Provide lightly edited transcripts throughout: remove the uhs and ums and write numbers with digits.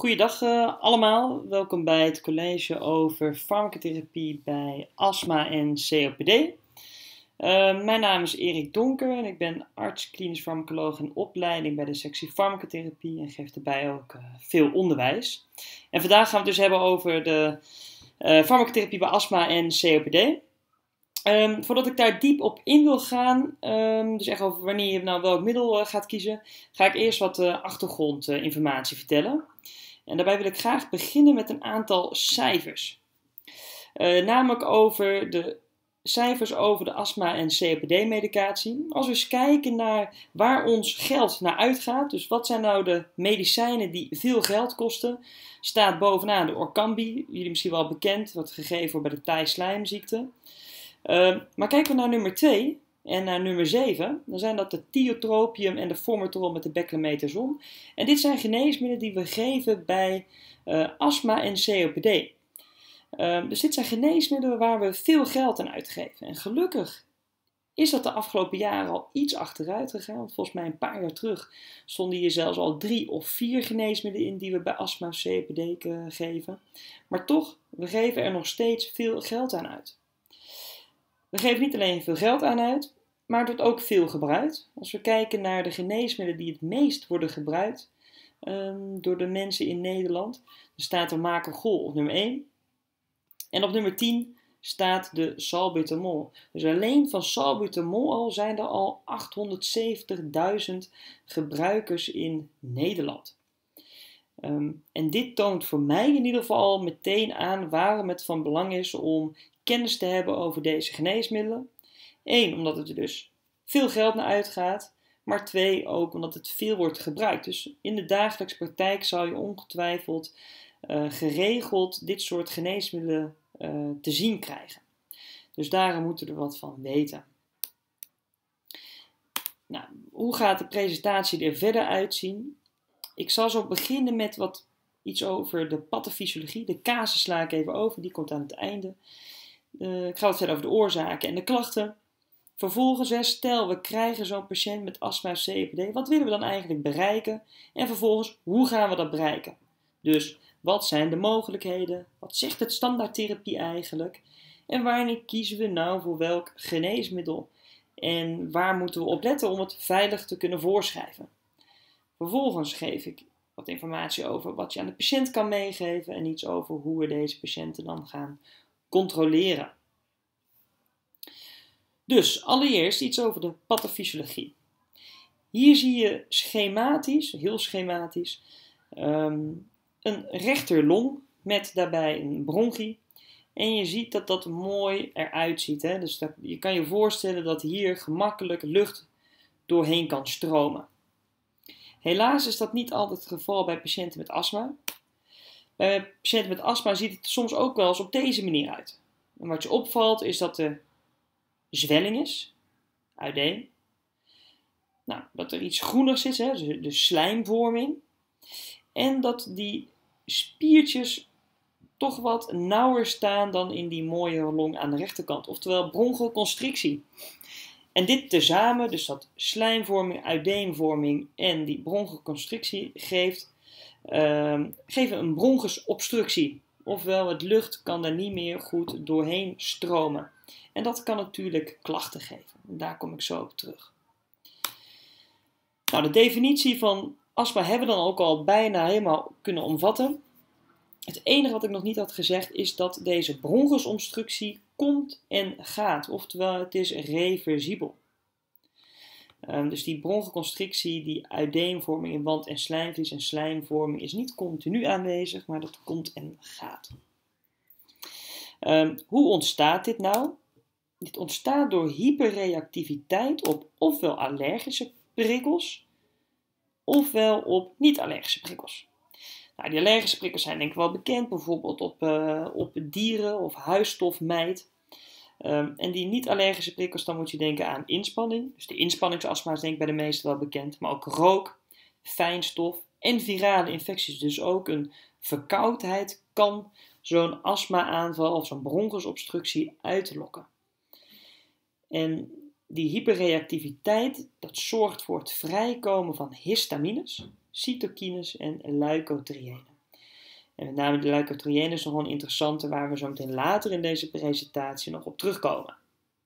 Goeiedag allemaal, welkom bij het college over farmacotherapie bij astma en COPD. Mijn naam is Erik Donker en ik ben arts klinisch farmacoloog in opleiding bij de sectie farmacotherapie en geef daarbij ook veel onderwijs. En vandaag gaan we het dus hebben over de farmacotherapie bij astma en COPD. Voordat ik daar diep op in wil gaan, dus echt over wanneer je nou welk middel gaat kiezen, ga ik eerst wat achtergrondinformatie vertellen. En daarbij wil ik graag beginnen met een aantal cijfers. Namelijk over de cijfers over de astma- en COPD-medicatie. Als we eens kijken naar waar ons geld naar uitgaat, dus wat zijn nou de medicijnen die veel geld kosten, staat bovenaan de Orkambi, jullie misschien wel bekend, wat gegeven wordt bij de taaislijmziekte. Maar kijken we naar nummer 2 en naar nummer 7, dan zijn dat de tiotropium en de formoterol met de beclometasone. En dit zijn geneesmiddelen die we geven bij astma en COPD. Dus dit zijn geneesmiddelen waar we veel geld aan uitgeven. En gelukkig is dat de afgelopen jaren al iets achteruit gegaan. Want volgens mij een paar jaar terug stonden hier zelfs al 3 of 4 geneesmiddelen in die we bij astma of COPD geven. Maar toch, we geven er nog steeds veel geld aan uit. We geven niet alleen veel geld aan uit, maar het wordt ook veel gebruikt. Als we kijken naar de geneesmiddelen die het meest worden gebruikt door de mensen in Nederland, dan staat er Makegol op nummer 1. En op nummer 10 staat de salbutamol. Dus alleen van salbutamol al zijn er al 870.000 gebruikers in Nederland. En dit toont voor mij in ieder geval meteen aan waarom het van belang is om kennis te hebben over deze geneesmiddelen. 1, omdat het er dus veel geld naar uitgaat. Maar 2, ook omdat het veel wordt gebruikt. Dus in de dagelijkse praktijk zal je ongetwijfeld geregeld dit soort geneesmiddelen te zien krijgen. Dus daarom moeten we er wat van weten. Nou, hoe gaat de presentatie er verder uitzien? Ik zal zo beginnen met iets over de pathofysiologie. De casus sla ik even over, die komt aan het einde. Ik ga wat verder over de oorzaken en de klachten. Vervolgens, stel we krijgen zo'n patiënt met astma of COPD, wat willen we dan eigenlijk bereiken? En vervolgens, hoe gaan we dat bereiken? Dus, wat zijn de mogelijkheden? Wat zegt het standaardtherapie eigenlijk? En wanneer kiezen we nou voor welk geneesmiddel? En waar moeten we op letten om het veilig te kunnen voorschrijven? Vervolgens geef ik wat informatie over wat je aan de patiënt kan meegeven en iets over hoe we deze patiënten dan gaan controleren. Dus allereerst iets over de pathofysiologie. Hier zie je schematisch, heel schematisch, een rechterlong met daarbij een bronchie. En je ziet dat dat mooi eruit ziet. Hè? Dus je kan je voorstellen dat hier gemakkelijk lucht doorheen kan stromen. Helaas is dat niet altijd het geval bij patiënten met astma. Bij patiënten met astma ziet het soms ook wel eens op deze manier uit. En wat je opvalt is dat er zwelling is, uiteen. Nou, dat er iets groenigs is, hè, de slijmvorming. En dat die spiertjes toch wat nauwer staan dan in die mooie long aan de rechterkant. Oftewel bronchoconstrictie. En dit tezamen, dus dat slijmvorming, uiteenvorming en die bronchoconstrictie geven een bronchusobstructie. Ofwel, het lucht kan daar niet meer goed doorheen stromen. En dat kan natuurlijk klachten geven. En daar kom ik zo op terug. Nou, de definitie van astma hebben we dan ook al bijna helemaal kunnen omvatten. Het enige wat ik nog niet had gezegd is dat deze bronchusobstructie komt en gaat. Oftewel, het is reversibel. Dus die bronchoconstrictie, die uiteenvorming in wand- en slijmvlies en slijmvorming is niet continu aanwezig, maar dat komt en gaat. Hoe ontstaat dit nou? Dit ontstaat door hyperreactiviteit op ofwel allergische prikkels, ofwel op niet-allergische prikkels. Nou, die allergische prikkels zijn denk ik wel bekend, bijvoorbeeld op dieren of huisstofmijt. En die niet-allergische prikkels, dan moet je denken aan inspanning. Dus de inspanningsastma is denk ik bij de meesten wel bekend. Maar ook rook, fijnstof en virale infecties. Dus ook een verkoudheid kan zo'n astma-aanval of zo'n bronchusobstructie uitlokken. En die hyperreactiviteit, dat zorgt voor het vrijkomen van histamines, cytokines en leukotriënen. En met name de leukotriëne is nog wel een interessante waar we zo meteen later in deze presentatie nog op terugkomen.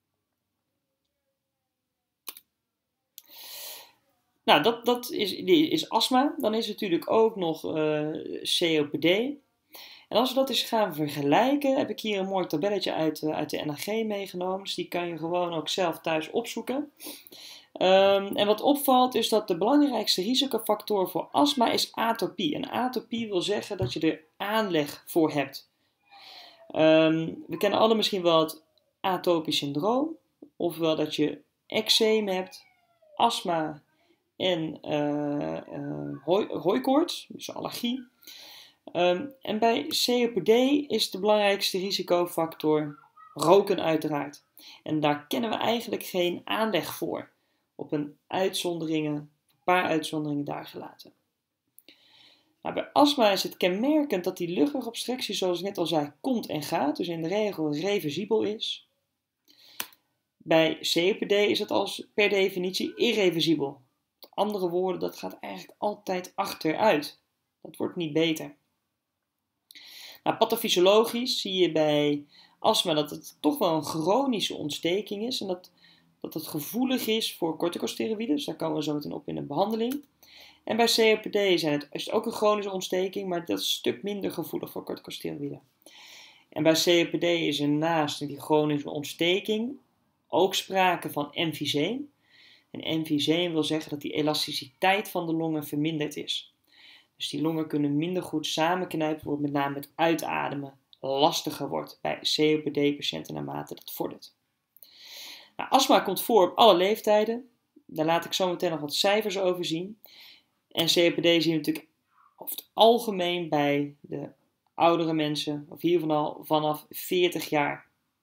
Nou, dat is astma. Dan is natuurlijk ook nog COPD. En als we dat eens gaan vergelijken, heb ik hier een mooi tabelletje uit de NAG meegenomen. Dus die kan je gewoon ook zelf thuis opzoeken. En wat opvalt is dat de belangrijkste risicofactor voor astma is atopie. En atopie wil zeggen dat je er aanleg voor hebt. We kennen alle misschien wel het atopisch syndroom. Ofwel dat je eczeem hebt, astma en hooikoorts, dus allergie. En bij COPD is de belangrijkste risicofactor roken uiteraard. En daar kennen we eigenlijk geen aanleg voor. Op een paar uitzonderingen daar gelaten. Nou, bij astma is het kenmerkend dat die luchtwegobstructie, zoals ik net al zei, komt en gaat. Dus in de regel reversibel is. Bij COPD is het als per definitie irreversibel. Met andere woorden, dat gaat eigenlijk altijd achteruit. Dat wordt niet beter. Nou, pathofysiologisch zie je bij astma dat het toch wel een chronische ontsteking is. En dat het gevoelig is voor corticosteroïden. Dus daar komen we zo meteen op in de behandeling. En bij COPD is het ook een chronische ontsteking, maar dat is een stuk minder gevoelig voor corticosteroïden. En bij COPD is er naast die chronische ontsteking ook sprake van emfyseem. En emfyseem wil zeggen dat die elasticiteit van de longen verminderd is. Dus die longen kunnen minder goed samenknijpen, wordt met name het uitademen lastiger wordt bij COPD-patiënten naarmate dat vordert. Nou, astma komt voor op alle leeftijden. Daar laat ik zo meteen nog wat cijfers over zien. En COPD zien we natuurlijk over het algemeen bij de oudere mensen, of hier vanaf 40 jaar.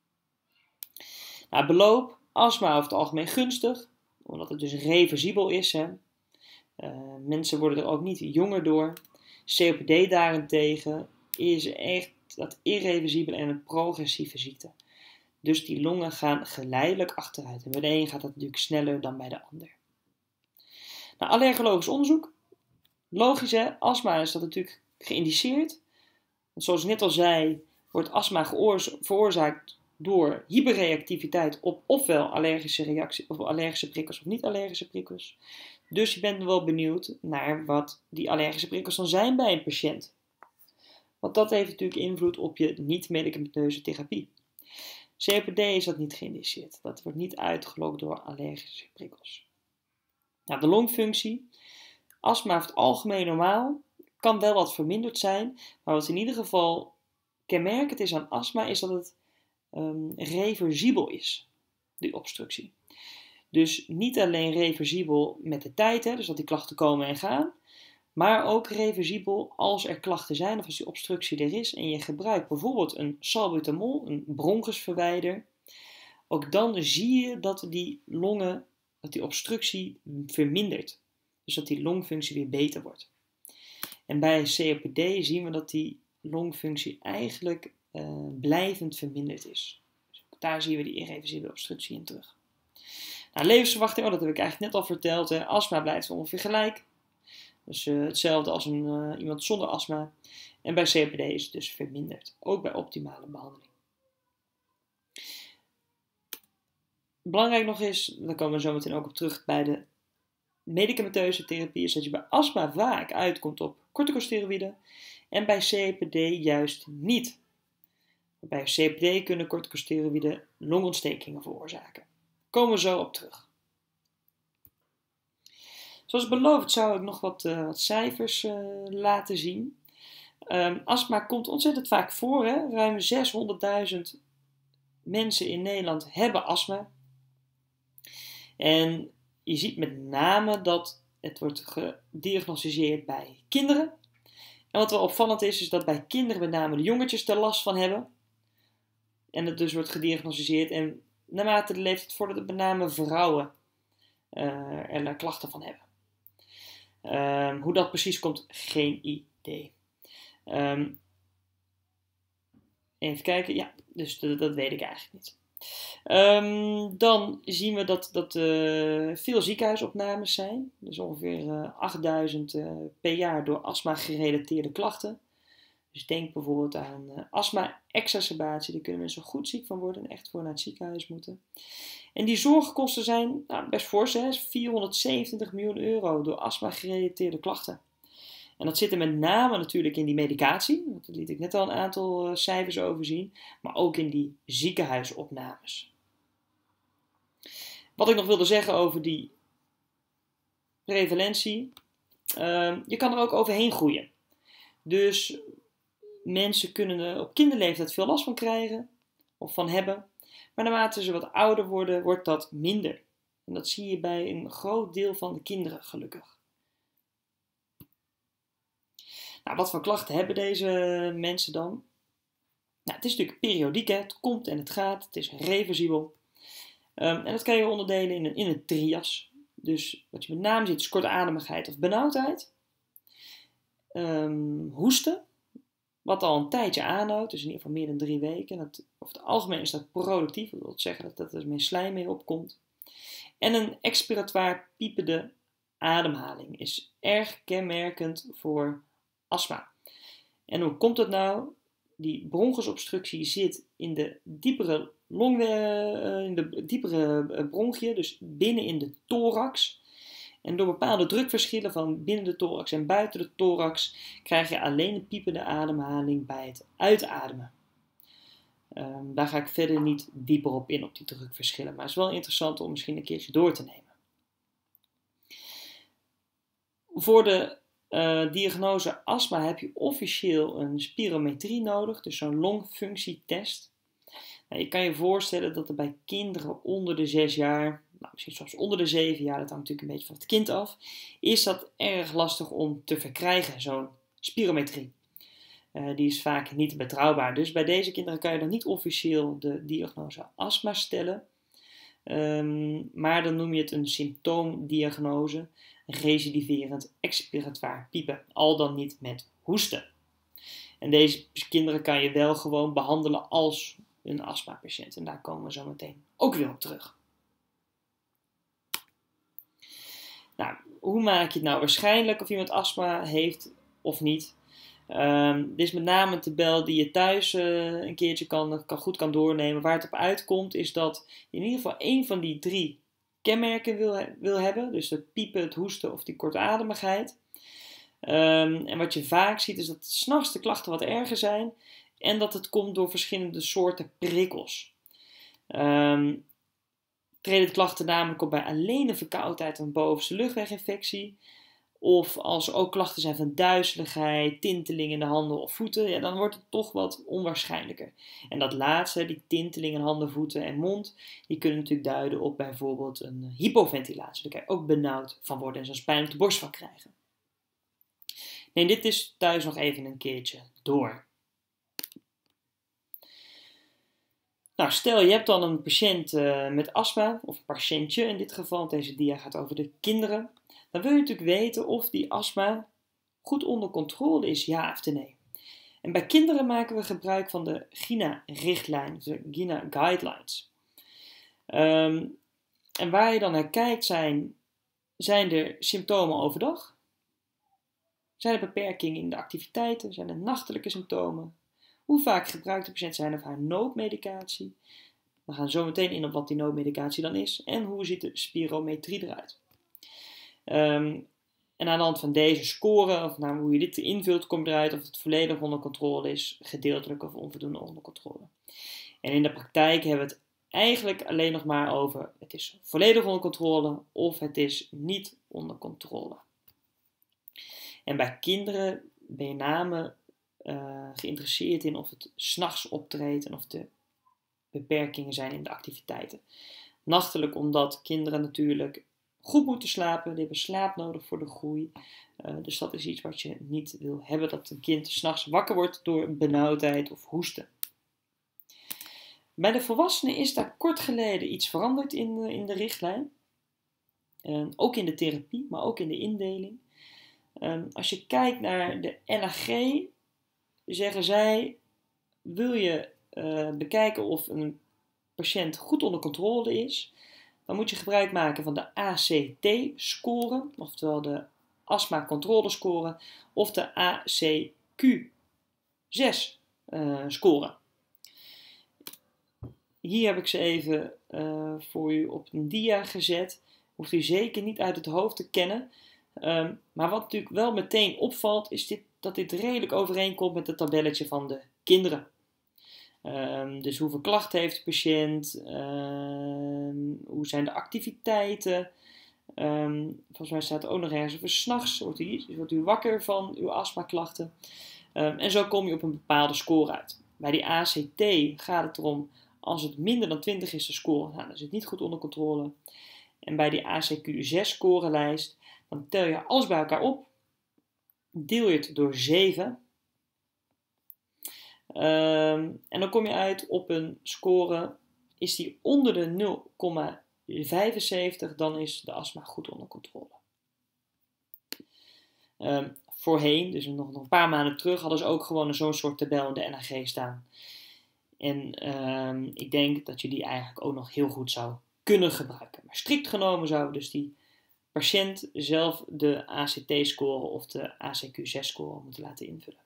Nou, beloop, astma over het algemeen gunstig, omdat het dus reversibel is. Hè. Mensen worden er ook niet jonger door. COPD daarentegen is echt dat irreversibele en een progressieve ziekte. Dus die longen gaan geleidelijk achteruit. En bij de een gaat dat natuurlijk sneller dan bij de ander. Nou, allergologisch onderzoek. Logisch hè, astma is dat natuurlijk geïndiceerd. Want zoals ik net al zei, wordt astma veroorzaakt door hyperreactiviteit op ofwel allergische reacties, of allergische prikkels of niet-allergische prikkels. Dus je bent wel benieuwd naar wat die allergische prikkels dan zijn bij een patiënt. Want dat heeft natuurlijk invloed op je niet-medicamenteuze therapie. COPD is dat niet geïndiceerd. Dat wordt niet uitgelokt door allergische prikkels. Nou, de longfunctie. Astma over het algemeen normaal. Kan wel wat verminderd zijn. Maar wat in ieder geval kenmerkend is aan astma is dat het reversibel is. Die obstructie. Dus niet alleen reversibel met de tijd. Hè, dus dat die klachten komen en gaan. Maar ook reversibel als er klachten zijn of als die obstructie er is en je gebruikt bijvoorbeeld een salbutamol, een bronchusverwijder. Ook dan zie je dat die longen, dat die obstructie vermindert. Dus dat die longfunctie weer beter wordt. En bij COPD zien we dat die longfunctie eigenlijk blijvend verminderd is. Dus daar zien we die irreversibele obstructie in terug. Nou, levensverwachting, dat heb ik eigenlijk net al verteld. Astma blijft ongeveer gelijk. Dus hetzelfde als iemand zonder astma. En bij COPD is het dus verminderd. Ook bij optimale behandeling. Belangrijk nog is, daar komen we zo meteen ook op terug bij de medicamenteuze therapie, is dat je bij astma vaak uitkomt op corticosteroïden. En bij COPD juist niet. Bij COPD kunnen corticosteroïden longontstekingen veroorzaken. Daar komen we zo op terug. Zoals beloofd zou ik nog wat cijfers laten zien. Astma komt ontzettend vaak voor. Hè? Ruim 600.000 mensen in Nederland hebben astma. En je ziet met name dat het wordt gediagnosticeerd bij kinderen. En wat wel opvallend is dat bij kinderen met name de jongetjes er last van hebben. En het dus wordt gediagnosticeerd. En naarmate de leeftijd vordert, met name vrouwen er klachten van hebben. Hoe dat precies komt, geen idee. Even kijken, ja, dus dat weet ik eigenlijk niet. Dan zien we dat veel ziekenhuisopnames zijn. Dus ongeveer 8000 per jaar door astma gerelateerde klachten. Dus denk bijvoorbeeld aan astma-exacerbatie. Daar kunnen mensen goed ziek van worden en echt voor naar het ziekenhuis moeten. En die zorgkosten zijn best fors, hè? 427 miljoen euro door astma-gerelateerde klachten. En dat zit er met name natuurlijk in die medicatie. Daar liet ik net al een aantal cijfers over zien. Maar ook in die ziekenhuisopnames. Wat ik nog wilde zeggen over die prevalentie. Je kan er ook overheen groeien. Dus mensen kunnen er op kinderleeftijd veel last van krijgen. Of van hebben. Maar naarmate ze wat ouder worden, wordt dat minder. En dat zie je bij een groot deel van de kinderen gelukkig. Nou, wat voor klachten hebben deze mensen dan? Nou, het is natuurlijk periodiek, hè? Het komt en het gaat, het is reversibel. En dat kan je onderdelen in een trias. Dus wat je met name ziet is kortademigheid of benauwdheid. Hoesten, wat al een tijdje aanhoudt, dus in ieder geval meer dan 3 weken. Over het algemeen is dat productief, dat wil zeggen dat er meer slijm mee opkomt. En een expiratoire piepende ademhaling is erg kenmerkend voor astma. En hoe komt dat nou? Die bronchusobstructie zit in de diepere bronchiën, dus binnen in de thorax. En door bepaalde drukverschillen van binnen de thorax en buiten de thorax krijg je alleen een piepende ademhaling bij het uitademen. Daar ga ik verder niet dieper op in, op die drukverschillen, maar het is wel interessant om misschien een keertje door te nemen. Voor de diagnose astma heb je officieel een spirometrie nodig, dus zo'n longfunctietest. Nou, je kan je voorstellen dat er bij kinderen onder de 6 jaar, misschien zelfs onder de 7 jaar, dat hangt natuurlijk een beetje van het kind af, is dat erg lastig om te verkrijgen, zo'n spirometrie. Die is vaak niet betrouwbaar. Dus bij deze kinderen kan je dan niet officieel de diagnose astma stellen. Maar dan noem je het een symptoomdiagnose, recidiverend expiratoire piepen, al dan niet met hoesten. En deze kinderen kan je wel gewoon behandelen als een astmapatiënt. En daar komen we zo meteen ook weer op terug. Nou, hoe maak je het nou waarschijnlijk of iemand astma heeft of niet? Dit is met name een tabel die je thuis een keertje goed kan doornemen. Waar het op uitkomt is dat je in ieder geval 1 van die 3 kenmerken wil hebben. Dus het piepen, het hoesten of die kortademigheid. En wat je vaak ziet is dat 's nachts de klachten wat erger zijn. En dat het komt door verschillende soorten prikkels. Treden de klachten namelijk op bij alleen een verkoudheid of een bovenste luchtweginfectie. Of als er ook klachten zijn van duizeligheid, tinteling in de handen of voeten, ja, dan wordt het toch wat onwaarschijnlijker. En dat laatste, die tinteling in handen, voeten en mond, die kunnen natuurlijk duiden op bijvoorbeeld een hypoventilatie. Daar kan je ook benauwd van worden en zo'n pijn op de borst van krijgen. Neem dit dus thuis nog even een keertje door. Nou, stel je hebt dan een patiënt met astma, of een patiëntje in dit geval, want deze dia gaat over de kinderen. Dan wil je natuurlijk weten of die astma goed onder controle is, ja of nee. En bij kinderen maken we gebruik van de GINA-richtlijn, de GINA Guidelines. En waar je dan naar kijkt zijn er symptomen overdag? Zijn er beperkingen in de activiteiten? Zijn er nachtelijke symptomen? Hoe vaak gebruikt de patiënt zijn of haar noodmedicatie? We gaan zo meteen in op wat die noodmedicatie dan is. En hoe ziet de spirometrie eruit? En aan de hand van deze score, of nou, hoe je dit invult, komt eruit of het volledig onder controle is, gedeeltelijk of onvoldoende onder controle. En in de praktijk hebben we het eigenlijk alleen nog maar over het is volledig onder controle of het is niet onder controle. En bij kinderen ben je name geïnteresseerd in of het 's nachts optreedt en of er beperkingen zijn in de activiteiten. Nachtelijk omdat kinderen natuurlijk goed moeten slapen, die hebben slaap nodig voor de groei. Dus dat is iets wat je niet wil hebben, dat een kind 's nachts wakker wordt door benauwdheid of hoesten. Bij de volwassenen is daar kort geleden iets veranderd in de richtlijn. Ook in de therapie, maar ook in de indeling. Als je kijkt naar de NAG, zeggen zij, wil je bekijken of een patiënt goed onder controle is, dan moet je gebruik maken van de ACT-score, oftewel de astma controlescore, of de ACQ-score. 6 scoren. Hier heb ik ze even voor u op een dia gezet. Hoeft u zeker niet uit het hoofd te kennen. Maar wat natuurlijk wel meteen opvalt, is dat dit redelijk overeenkomt met het tabelletje van de kinderen. Dus hoeveel klachten heeft de patiënt? Hoe zijn de activiteiten? Volgens mij staat er ook nog ergens over 's nachts wordt u wakker van uw astmaklachten. En zo kom je op een bepaalde score uit. Bij die ACT gaat het erom, als het minder dan 20 is de score, dan is het niet goed onder controle. En bij die ACQ6 scorelijst, dan tel je alles bij elkaar op, deel je het door 7. En dan kom je uit op een score, is die onder de 0,75, dan is de astma goed onder controle. Voorheen, dus nog een paar maanden terug, hadden ze ook gewoon zo'n soort tabel in de NAG staan. En ik denk dat je die eigenlijk ook nog heel goed zou kunnen gebruiken. Maar strikt genomen zou dus die patiënt zelf de ACT-score of de ACQ6-score moeten laten invullen.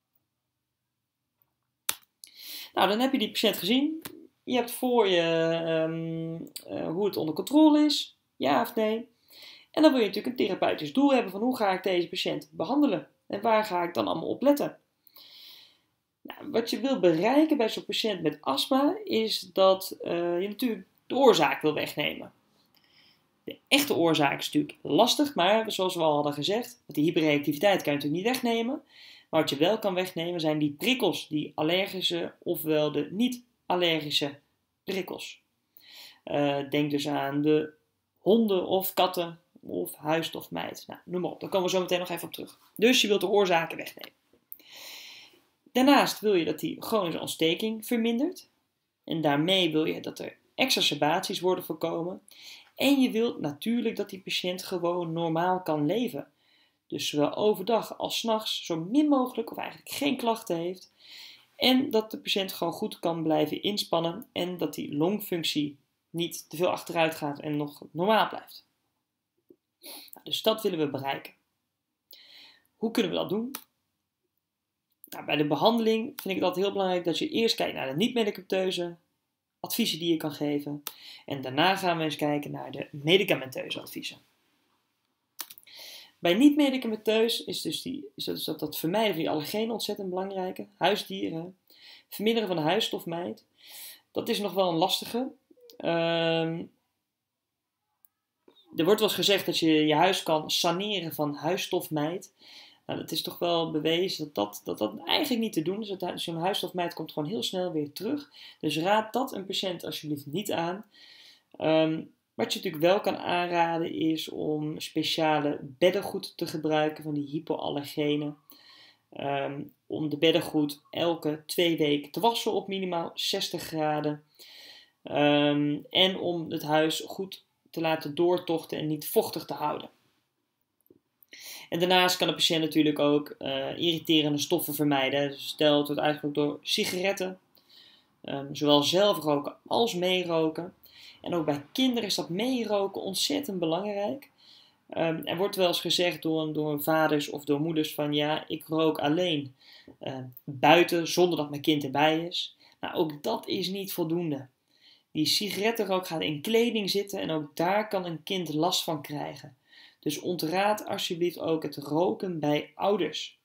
Nou, dan heb je die patiënt gezien. Je hebt voor je hoe het onder controle is, ja of nee. En dan wil je natuurlijk een therapeutisch doel hebben van hoe ga ik deze patiënt behandelen en waar ga ik dan allemaal op letten. Nou, wat je wil bereiken bij zo'n patiënt met astma is dat je natuurlijk de oorzaak wil wegnemen. De echte oorzaak is natuurlijk lastig, maar zoals we al hadden gezegd, met die hyperreactiviteit kan je natuurlijk niet wegnemen. Maar wat je wel kan wegnemen zijn die prikkels, die allergische ofwel de niet-allergische prikkels. Denk dus aan de honden of katten of huisstofmijt. Nou, noem maar op, daar komen we zo meteen nog even op terug. Dus je wilt de oorzaken wegnemen. Daarnaast wil je dat die chronische ontsteking vermindert. En daarmee wil je dat er exacerbaties worden voorkomen. En je wilt natuurlijk dat die patiënt gewoon normaal kan leven. Dus zowel overdag als 's nachts zo min mogelijk of eigenlijk geen klachten heeft. En dat de patiënt gewoon goed kan blijven inspannen. En dat die longfunctie niet te veel achteruit gaat en nog normaal blijft. Nou, dus dat willen we bereiken. Hoe kunnen we dat doen? Nou, bij de behandeling vind ik het altijd heel belangrijk dat je eerst kijkt naar de niet-medicamenteuze adviezen die je kan geven. En daarna gaan we eens kijken naar de medicamenteuze adviezen. Bij niet-medicamenteus is dat vermijden van die allergenen ontzettend belangrijk. Huisdieren, verminderen van de huisstofmijt. Dat is nog wel een lastige. Er wordt wel eens gezegd dat je je huis kan saneren van huisstofmijt. Nou, het is toch wel bewezen dat eigenlijk niet te doen is. Zo'n huisstofmijt komt gewoon heel snel weer terug. Dus raad dat een patiënt alsjeblieft niet aan. Wat je natuurlijk wel kan aanraden is om speciale beddengoed te gebruiken van die hypoallergenen. Om de beddengoed elke 2 weken te wassen op minimaal 60 graden. En om het huis goed te laten doortochten en niet vochtig te houden. En daarnaast kan de patiënt natuurlijk ook irriterende stoffen vermijden. Dus stel het wordt uitgevoerd door sigaretten, zowel zelf roken als meeroken. En ook bij kinderen is dat meeroken ontzettend belangrijk. Er wordt wel eens gezegd door vaders of door moeders van ja, ik rook alleen buiten zonder dat mijn kind erbij is. Nou, ook dat is niet voldoende. Die sigarettenrook gaat in kleding zitten en ook daar kan een kind last van krijgen. Dus ontraad alsjeblieft ook het roken bij ouders.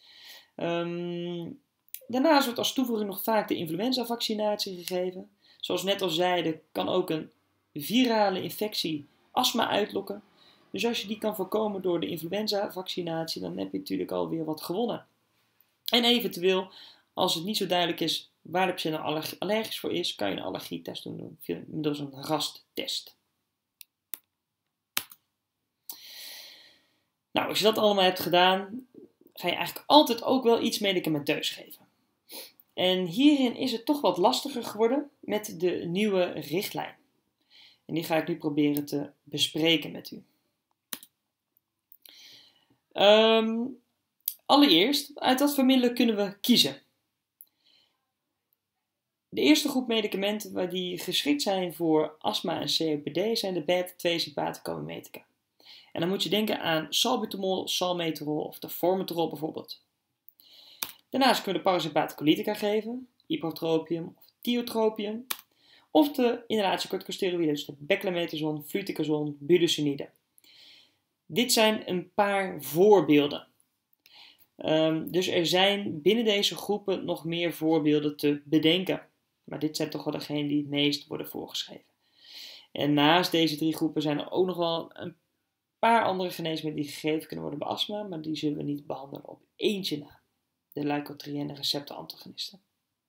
Daarnaast wordt als toevoeging nog vaak de influenza-vaccinatie gegeven. Zoals we net al zeiden, kan ook een virale infectie astma uitlokken. Dus als je die kan voorkomen door de influenza-vaccinatie, dan heb je natuurlijk alweer wat gewonnen. En eventueel, als het niet zo duidelijk is waar de patiënt allergisch voor is, kan je een allergietest doen middels een rasttest. Nou, als je dat allemaal hebt gedaan, ga je eigenlijk altijd ook wel iets medicamenteus geven. En hierin is het toch wat lastiger geworden met de nieuwe richtlijn. En die ga ik nu proberen te bespreken met u. Allereerst, uit wat voor middelen kunnen we kiezen? De eerste groep medicamenten die geschikt zijn voor astma en COPD zijn de beta-2-sympathicomimetica. En dan moet je denken aan salbutamol, salmeterol of de formoterol bijvoorbeeld. Daarnaast kunnen we de parasympathicolitica geven, ipratropium of tiotropium. Of de inhalatiecorticosteroïden, dus de beclometasone, fluticasone, budesonide. Dit zijn een paar voorbeelden. Dus er zijn binnen deze groepen nog meer voorbeelden te bedenken. Maar dit zijn toch wel degenen die het meest worden voorgeschreven. En naast deze 3 groepen zijn er ook nog wel een paar andere geneesmiddelen die gegeven kunnen worden bij astma, maar die zullen we niet behandelen op eentje na. De leukotriëne receptorantagonisten.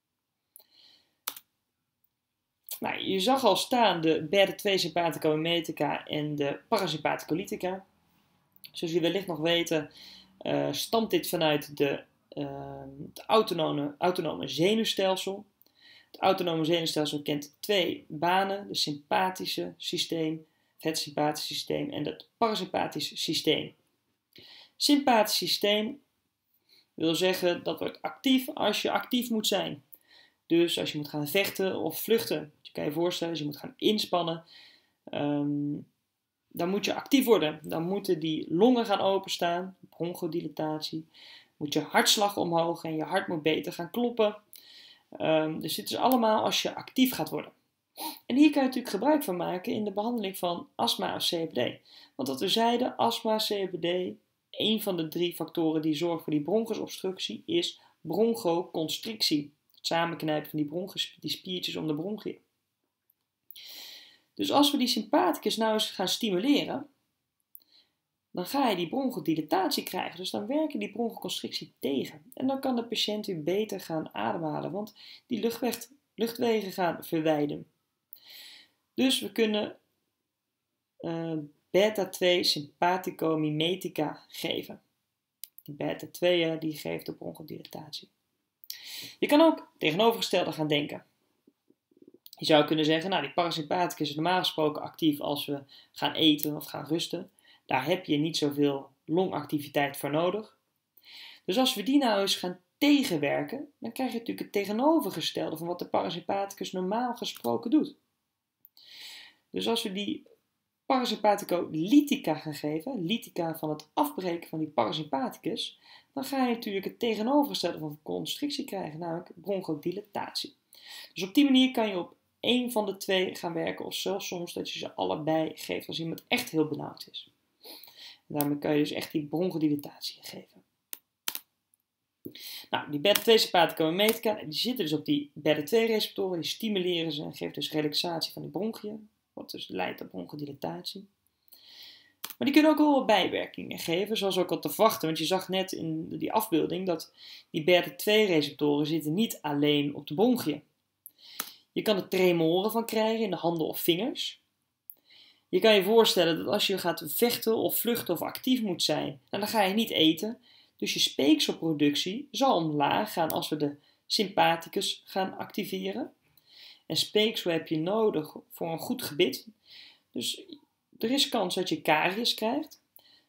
Nou, je zag al staan de beta-2 sympathicomimetica en de parasympathicolitica. Zoals jullie wellicht nog weten, stamt dit vanuit het autonome zenuwstelsel. Het autonome zenuwstelsel kent 2 banen, de sympathische systeem, het sympathische systeem en het parasympathische systeem. Sympathisch systeem wil zeggen dat wordt actief als je actief moet zijn. Dus als je moet gaan vechten of vluchten, je kan je voorstellen, als je moet gaan inspannen, dan moet je actief worden. Dan moeten die longen gaan openstaan, bronchodilatatie, moet je hartslag omhoog en je hart moet beter gaan kloppen. Dus dit is allemaal als je actief gaat worden. En hier kan je natuurlijk gebruik van maken in de behandeling van astma of COPD. Want wat we zeiden, astma, COPD, een van de 3 factoren die zorgen voor die bronchusobstructie is bronchoconstrictie. Het samenknijpen van die spiertjes om de bronchiën. Dus als we die sympathicus nou eens gaan stimuleren, dan ga je die bronchodilatatie krijgen. Dus dan werken die bronchoconstrictie tegen. En dan kan de patiënt weer beter gaan ademhalen, want die luchtwegen gaan verwijden. Dus we kunnen beta-2 sympathicomimetica geven. Die beta-2 die geeft de bronchodilatatie. Je kan ook tegenovergestelde gaan denken. Je zou kunnen zeggen, nou die parasympathicus is normaal gesproken actief als we gaan eten of gaan rusten. Daar heb je niet zoveel longactiviteit voor nodig. Dus als we die nou eens gaan tegenwerken, dan krijg je natuurlijk het tegenovergestelde van wat de parasympathicus normaal gesproken doet. Dus als we die parasympathicolytica gaan geven, lytica van het afbreken van die parasympathicus, dan ga je natuurlijk het tegenovergestelde van constrictie krijgen, namelijk bronchodilatatie. Dus op die manier kan je op één van de 2 gaan werken, of zelfs soms dat je ze allebei geeft als iemand echt heel benauwd is. En daarmee kan je dus echt die bronchodilatatie geven. Nou, die beta-2 sympathicomimetica, die zitten dus op die beta-2 receptoren, die stimuleren ze en geven dus relaxatie van die bronchiën, wat dus leidt tot bronchodilatatie. Maar die kunnen ook wel wat bijwerkingen geven, zoals ook al te verwachten, want je zag net in die afbeelding dat die beta-2 receptoren zitten niet alleen op de bronchiën. Je kan er tremoren van krijgen in de handen of vingers. Je kan je voorstellen dat als je gaat vechten of vluchten of actief moet zijn, dan ga je niet eten. Dus je speekselproductie zal omlaag gaan als we de sympathicus gaan activeren. En speeksel heb je nodig voor een goed gebit. Dus er is kans dat je karies krijgt.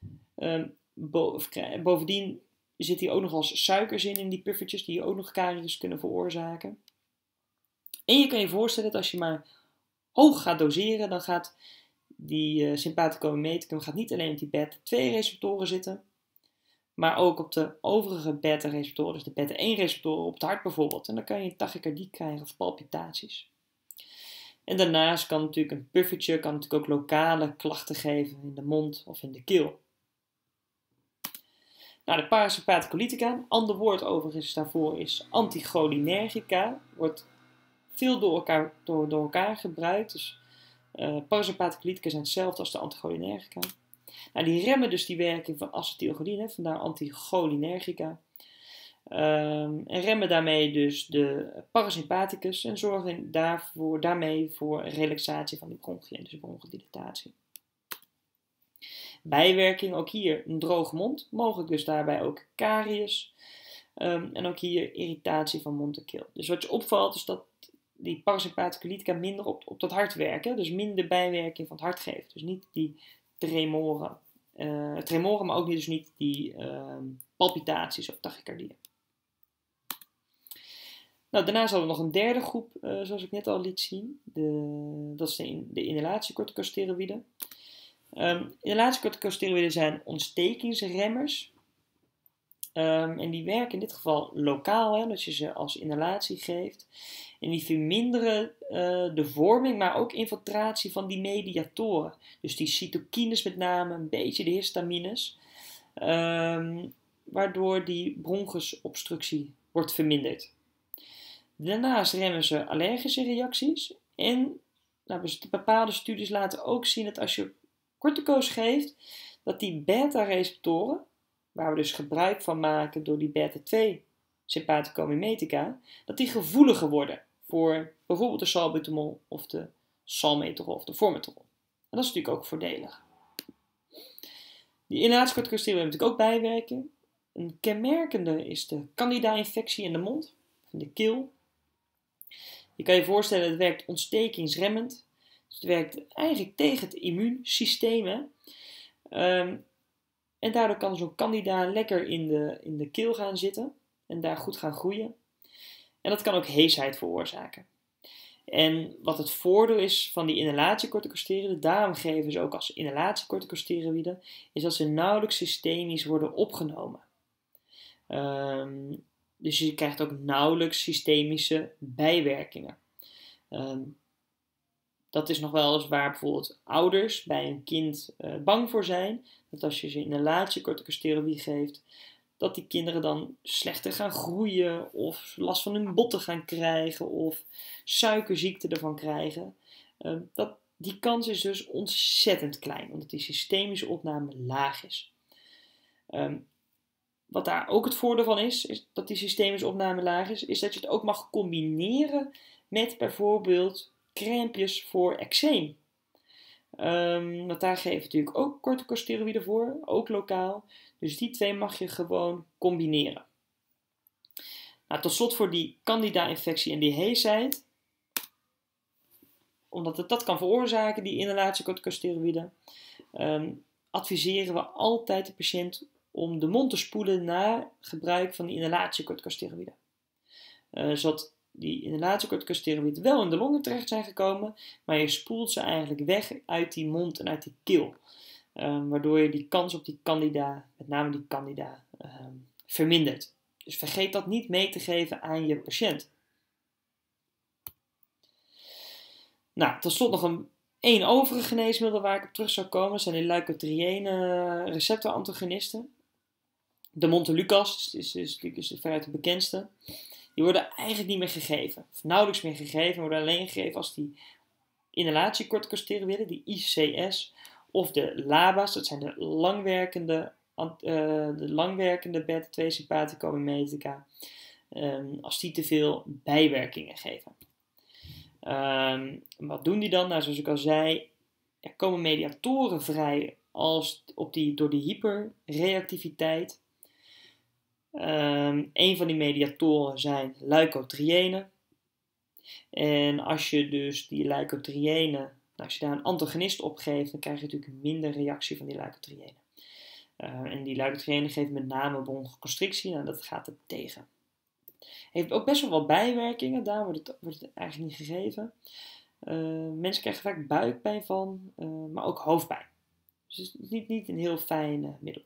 Bovendien zit hier ook nog als suikers in die puffertjes die ook nog karies kunnen veroorzaken. En je kan je voorstellen dat als je maar hoog gaat doseren, dan gaat die sympathicomimeticum niet alleen op die beta-2 receptoren zitten, maar ook op de overige beta-receptoren, dus de beta-1 receptoren op het hart bijvoorbeeld. En dan kan je een tachycardie krijgen of palpitaties. En daarnaast kan natuurlijk een puffertje ook lokale klachten geven in de mond of in de keel. Nou, de parasympathicolitica, een ander woord overigens daarvoor is anticholinergica, wordt veel door elkaar gebruikt. Dus parasympathicolitica zijn hetzelfde als de anticholinergica. Nou, die remmen dus die werking van acetylcholine, vandaar anticholinergica. En remmen daarmee dus de parasympathicus en zorgen daarmee voor relaxatie van die bronchiën, dus bronchodilatatie. Bijwerking, ook hier een droge mond, mogelijk dus daarbij ook karies en ook hier irritatie van mond en keel. Dus wat je opvalt is dat die parasympathicolitica minder op dat hart werken, dus minder bijwerking van het hart geeft. Dus niet die tremoren, maar ook dus niet die palpitaties of tachycardieën. Nou, daarnaast hadden we nog een derde groep, zoals ik net al liet zien. Dat is de inhalatiecorticosteroïden. Inhalatiecorticosteroïden zijn ontstekingsremmers. En die werken in dit geval lokaal, hè, dat je ze als inhalatie geeft. En die verminderen de vorming, maar ook infiltratie van die mediatoren. Dus die cytokines met name, een beetje de histamines. Waardoor die bronchusobstructie wordt verminderd. Daarnaast remmen ze allergische reacties. En bepaalde studies laten ook zien dat als je cortico's geeft, dat die beta-receptoren, waar we dus gebruik van maken door die beta-2 sympathicomimetica, dat die gevoeliger worden voor bijvoorbeeld de salbutamol of de salmeterol of de formoterol. En dat is natuurlijk ook voordelig. Die inhalatiecorticosteroïden hebben natuurlijk ook bijwerkingen. Een kenmerkende is de candida-infectie in de mond, in de keel. Je kan je voorstellen, het werkt ontstekingsremmend. Dus het werkt eigenlijk tegen het immuunsysteem. En daardoor kan zo'n candida lekker in de keel gaan zitten en daar goed gaan groeien. En dat kan ook heesheid veroorzaken. En wat het voordeel is van die inhalatiecorticosteroïden, daarom geven ze ook als inhalatiecorticosteroïden, is dat ze nauwelijks systemisch worden opgenomen. Dus je krijgt ook nauwelijks systemische bijwerkingen. Dat is nog wel eens waar bijvoorbeeld ouders bij een kind bang voor zijn. Dat als je ze inhalatiecorticosteroïden geeft, dat die kinderen dan slechter gaan groeien of last van hun botten gaan krijgen of suikerziekte ervan krijgen. Die kans is dus ontzettend klein, omdat die systemische opname laag is. Wat daar ook het voordeel van is dat die systemische opname laag is dat je het ook mag combineren met bijvoorbeeld crèmpjes voor eczeem. Want daar geef je natuurlijk ook corticosteroïden voor, ook lokaal. Dus die twee mag je gewoon combineren. Nou, tot slot voor die candida-infectie en die heesheid. Omdat het dat kan veroorzaken, die inhalatiecorticosteroïden, adviseren we altijd de patiënt om de mond te spoelen na gebruik van die inhalatiecorticosteroïden. Zodat die inhalatiecorticosteroïden wel in de longen terecht zijn gekomen, maar je spoelt ze eigenlijk weg uit die mond en uit die keel. Waardoor je die kans op die candida, met name die candida, vermindert. Dus vergeet dat niet mee te geven aan je patiënt. Nou, tot slot nog één overige geneesmiddel waar ik op terug zou komen. Dat zijn die leukotriëne receptorantagonisten. De Montelukast is veruit de bekendste. Die worden eigenlijk niet meer gegeven. Of nauwelijks meer gegeven. Worden alleen gegeven als die inhalatiecorticosteroïden, die ICS, of de LABA's. Dat zijn de langwerkende beta-2 sympathicomimetica. Als die te veel bijwerkingen geven. Wat doen die dan? Nou, zoals ik al zei, er komen mediatoren vrij door die hyperreactiviteit. Een van die mediatoren zijn leukotriënen. En als je dus die leukotriënen, als je daar een antagonist op geeft, dan krijg je natuurlijk minder reactie van die leukotriënen. En die leukotriënen geven met name bronchoconstrictie, nou dat gaat er tegen. Heeft ook best wel wat bijwerkingen, daar wordt het eigenlijk niet gegeven. Mensen krijgen vaak buikpijn van, maar ook hoofdpijn. Dus het is niet een heel fijn middel.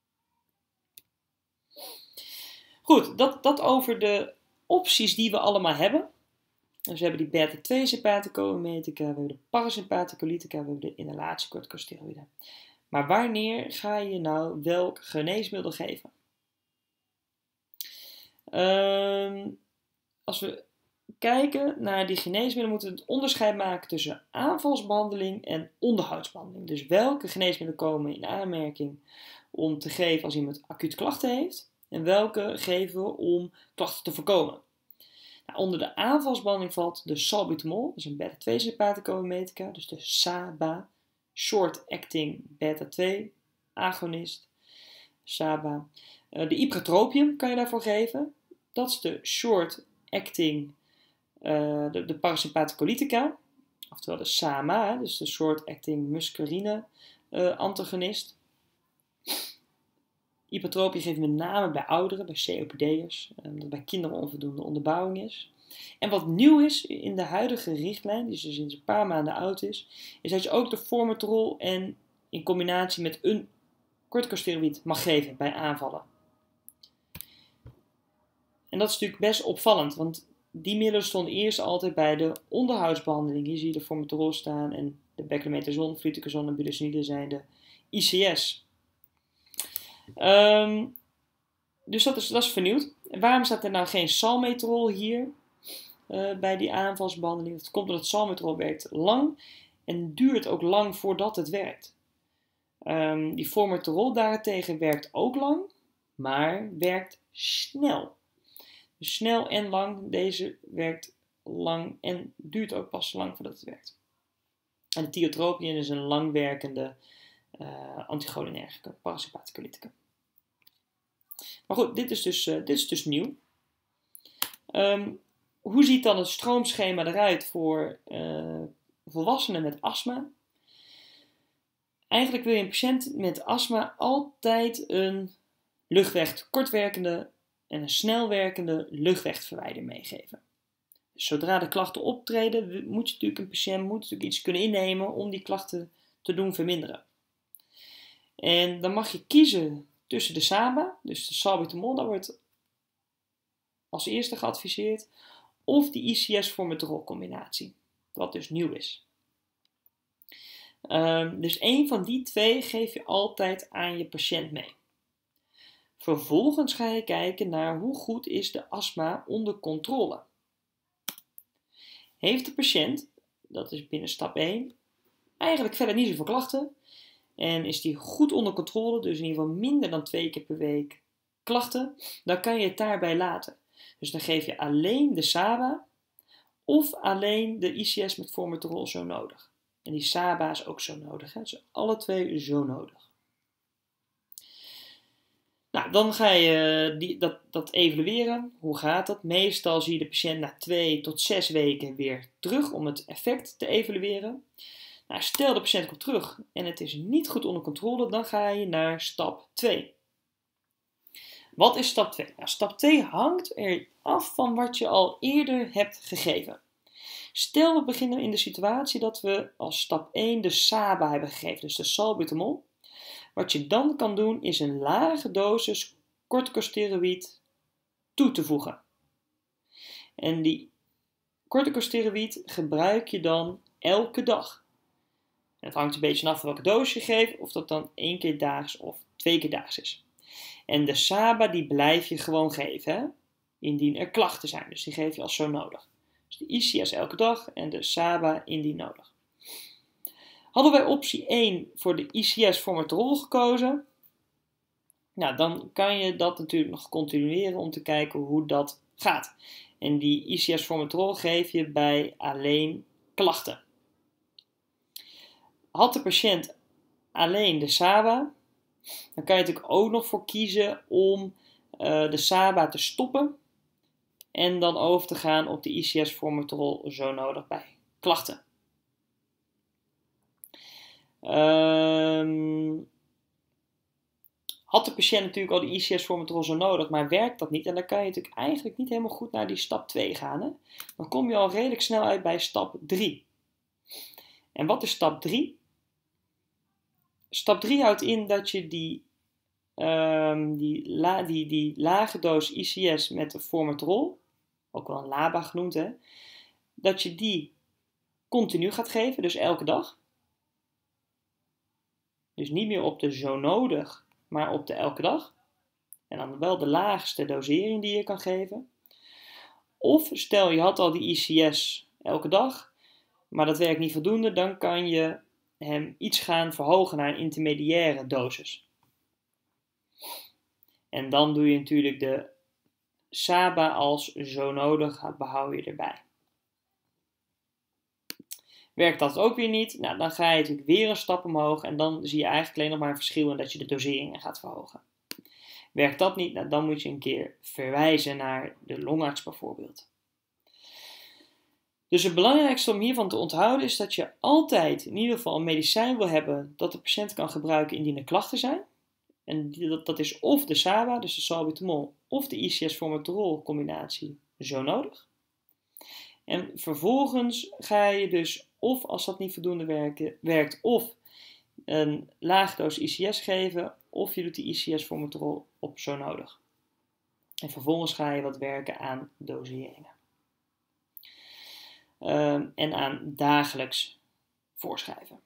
Goed, dat over de opties die we allemaal hebben. Dus we hebben die beta-2 sympathicomimetica, we hebben de parasympathicolytica, we hebben de inhalatiecorticosteroïden. Maar wanneer ga je nou welk geneesmiddel geven? Als we kijken naar die geneesmiddelen, moeten we het onderscheid maken tussen aanvalsbehandeling en onderhoudsbehandeling. Dus welke geneesmiddelen komen in aanmerking om te geven als iemand acute klachten heeft en welke geven we om klachten te voorkomen. Nou, onder de aanvalsbehandeling valt de salbutamol, dat is een beta-2 sympathicomimetica, dus de SABA, Short Acting Beta-2 Agonist, SABA. De ipratropium kan je daarvoor geven. Dat is de Short Acting, de parasympathicolytica, oftewel de SAMA, dus de Short Acting Muscarine antagonist. Ipratropium geeft met name bij ouderen, bij COPD'ers, dat bij kinderen onvoldoende onderbouwing is. En wat nieuw is in de huidige richtlijn, die dus sinds een paar maanden oud is dat je ook de formoterol en in combinatie met een corticosteroïd mag geven bij aanvallen. En dat is natuurlijk best opvallend, want die middelen stonden eerst altijd bij de onderhoudsbehandeling. Hier zie je de formoterol staan en de beclometasone, fluticasone en budesonide zijn de ICS. Dus dat is vernieuwd. Waarom staat er nou geen salmeterol hier bij die aanvalsbehandeling? Dat komt omdat salmeterol werkt lang en duurt ook lang voordat het werkt. Die formoterol daarentegen werkt ook lang, maar werkt snel. Dus snel en lang, deze werkt lang en duurt ook pas lang voordat het werkt. En de tiotropium is een langwerkende anticholinergica, parasympathicolitica. Maar goed, dit is dus nieuw. Hoe ziet dan het stroomschema eruit voor volwassenen met astma? Eigenlijk wil je een patiënt met astma altijd een kortwerkende en een snelwerkende luchtwegverwijder meegeven. Dus zodra de klachten optreden, moet een patiënt iets kunnen innemen om die klachten te doen verminderen. En dan mag je kiezen tussen de SABA, dus de salbutamol, dat wordt als eerste geadviseerd, of de ICS-formoterol combinatie, wat dus nieuw is. Dus één van die twee geef je altijd aan je patiënt mee. Vervolgens ga je kijken naar hoe goed is de astma onder controle. Heeft de patiënt, dat is binnen stap 1, eigenlijk verder niet zoveel klachten en is die goed onder controle, dus in ieder geval minder dan 2 keer per week klachten, dan kan je het daarbij laten. Dus dan geef je alleen de SABA of alleen de ICS met formoterol zo nodig. En die SABA is ook zo nodig, hè? Dus alle twee zo nodig. Nou, dan ga je dat evalueren. Hoe gaat dat? Meestal zie je de patiënt na 2 tot 6 weken weer terug om het effect te evalueren. Nou, stel de patiënt komt terug en het is niet goed onder controle, dan ga je naar stap 2. Wat is stap 2? Nou, stap 2 hangt er af van wat je al eerder hebt gegeven. Stel we beginnen in de situatie dat we als stap 1 de SABA hebben gegeven, dus de salbutamol. Wat je dan kan doen is een lage dosis corticosteroïd toe te voegen. En die corticosteroïd gebruik je dan elke dag. En het hangt een beetje af van welke dosis je geeft, of dat dan 1 keer daags of 2 keer daags is. En de SABA die blijf je gewoon geven, hè? Indien er klachten zijn. Dus die geef je als zo nodig. Dus de ICS elke dag en de SABA indien nodig. Hadden wij optie 1 voor de ICS formoterol gekozen, nou, dan kan je dat natuurlijk nog continueren om te kijken hoe dat gaat. En die ICS formoterol geef je bij alleen klachten. Had de patiënt alleen de SABA, dan kan je natuurlijk ook nog voor kiezen om de SABA te stoppen en dan over te gaan op de ICS formoterol zo nodig bij klachten. Had de patiënt natuurlijk al de ICS formoterol zo nodig, maar werkt dat niet, en dan kan je natuurlijk eigenlijk niet helemaal goed naar die stap 2 gaan. Hè? Dan kom je al redelijk snel uit bij stap 3. En wat is stap 3? Stap 3 houdt in dat je die lage doos ICS met de formoterol, ook wel een LABA genoemd, hè, dat je die continu gaat geven, dus elke dag. Dus niet meer op de zo nodig, maar op de elke dag. En dan wel de laagste dosering die je kan geven. Of stel je had al die ICS elke dag, maar dat werkt niet voldoende, dan kan je hem iets gaan verhogen naar een intermediaire dosis. En dan doe je natuurlijk de SABA als zo nodig, behoud je erbij. Werkt dat ook weer niet, nou, dan ga je natuurlijk weer een stap omhoog en dan zie je eigenlijk alleen nog maar een verschil in dat je de doseringen gaat verhogen. Werkt dat niet, nou, dan moet je een keer verwijzen naar de longarts bijvoorbeeld. Dus het belangrijkste om hiervan te onthouden is dat je altijd in ieder geval een medicijn wil hebben dat de patiënt kan gebruiken indien er klachten zijn. En dat is of de SABA, dus de salbutamol, of de ICS formoterol combinatie zo nodig. En vervolgens ga je dus, of als dat niet voldoende werkt, of een laagdoos ICS geven, of je doet die ICS formoterol op zo nodig. En vervolgens ga je wat werken aan doseringen. En aan dagelijks voorschrijven.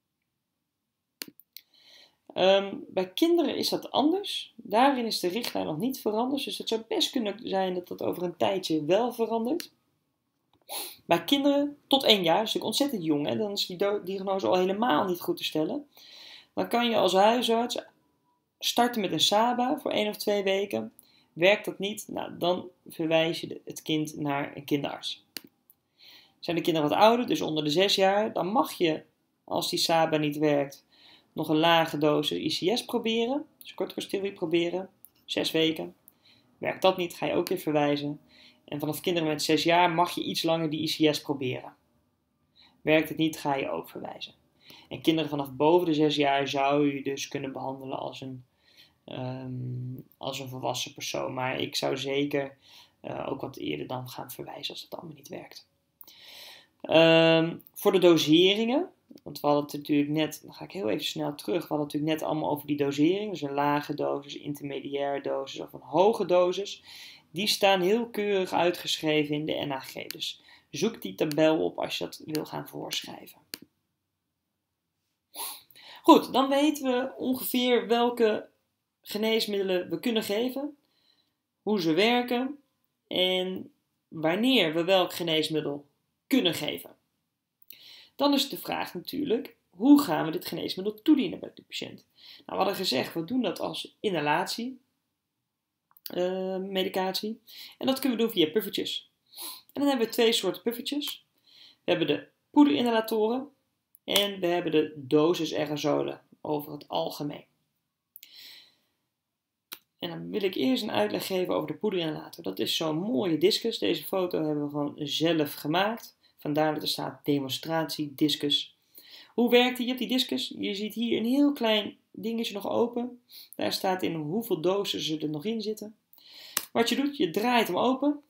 Bij kinderen is dat anders. Daarin is de richtlijn nog niet veranderd. Dus het zou best kunnen zijn dat dat over een tijdje wel verandert. Bij kinderen tot 1 jaar, dus ontzettend jong, hè, dan is die diagnose al helemaal niet goed te stellen. Dan kan je als huisarts starten met een SABA voor 1 of 2 weken. Werkt dat niet, nou, dan verwijs je het kind naar een kinderarts. Zijn de kinderen wat ouder, dus onder de 6 jaar, dan mag je, als die SABA niet werkt, nog een lage dosis ICS proberen. Dus corticosteroïd proberen, 6 weken. Werkt dat niet, ga je ook weer verwijzen. En vanaf kinderen met 6 jaar mag je iets langer die ICS proberen. Werkt het niet, ga je ook verwijzen. En kinderen vanaf boven de 6 jaar zou je dus kunnen behandelen als een volwassen persoon. Maar ik zou zeker ook wat eerder dan gaan verwijzen als dat allemaal niet werkt. Voor de doseringen, want we hadden het natuurlijk net, dan ga ik heel even snel terug, we hadden het natuurlijk net allemaal over die dosering. Dus een lage dosis, intermediaire dosis of een hoge dosis. Die staan heel keurig uitgeschreven in de NAG. Dus zoek die tabel op als je dat wil gaan voorschrijven. Goed, dan weten we ongeveer welke geneesmiddelen we kunnen geven, hoe ze werken en wanneer we welk geneesmiddel kunnen geven. Dan is de vraag natuurlijk, hoe gaan we dit geneesmiddel toedienen bij de patiënt? Nou, we hadden gezegd, we doen dat als inhalatie. Medicatie. En dat kunnen we doen via puffertjes. En dan hebben we 2 soorten puffertjes. We hebben de poederinhalatoren en we hebben de dosis aerosolen over het algemeen. En dan wil ik eerst een uitleg geven over de poederinhalator. Dat is zo'n mooie discus. Deze foto hebben we gewoon zelf gemaakt. Vandaar dat er staat demonstratie discus. Hoe werkt die? Je hebt die discus. Je ziet hier een heel klein dingetje nog open. Daar staat in hoeveel doses er nog in zitten. Wat je doet, je draait hem open.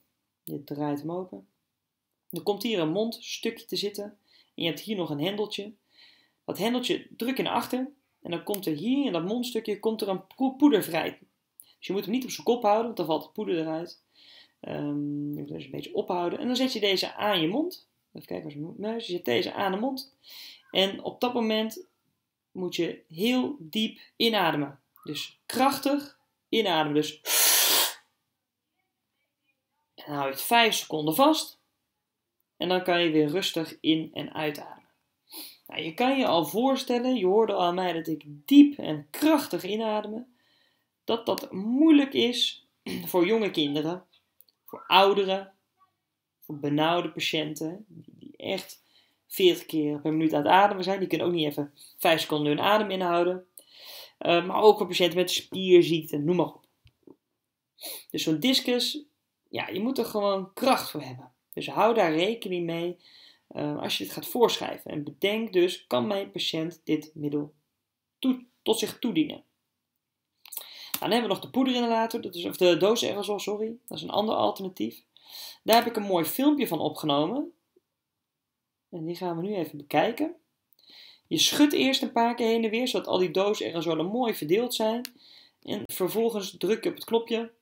Dan komt hier een mondstukje te zitten. En je hebt hier nog een hendeltje. Dat hendeltje druk je naar achter. En dan komt er hier in dat mondstukje een poeder vrij. Dus je moet hem niet op zijn kop houden, want dan valt het poeder eruit. Je moet dus een beetje ophouden. En dan zet je deze aan je mond. Even kijken waar zijn neus. Je zet deze aan de mond. En op dat moment moet je heel diep inademen. Dus krachtig inademen. Dus. En dan hou je het 5 seconden vast. En dan kan je weer rustig in- en uitademen. Nou, je kan je al voorstellen, je hoorde al aan mij dat ik diep en krachtig inademen. Dat moeilijk is voor jonge kinderen, voor ouderen, voor benauwde patiënten. Die echt 40 keer per minuut aan het ademen zijn. Die kunnen ook niet even 5 seconden hun adem inhouden. Maar ook voor patiënten met spierziekten, noem maar op. Dus zo'n discus, ja, je moet er gewoon kracht voor hebben. Dus hou daar rekening mee als je dit gaat voorschrijven. En bedenk dus, kan mijn patiënt dit middel tot zich toedienen? Nou, dan hebben we nog de poederinhalator, of de dosaerosol, sorry. Dat is een ander alternatief. Daar heb ik een mooi filmpje van opgenomen. En die gaan we nu even bekijken. Je schudt eerst een paar keer heen en weer, zodat al die dosaerosolen mooi verdeeld zijn. En vervolgens druk je op het knopje.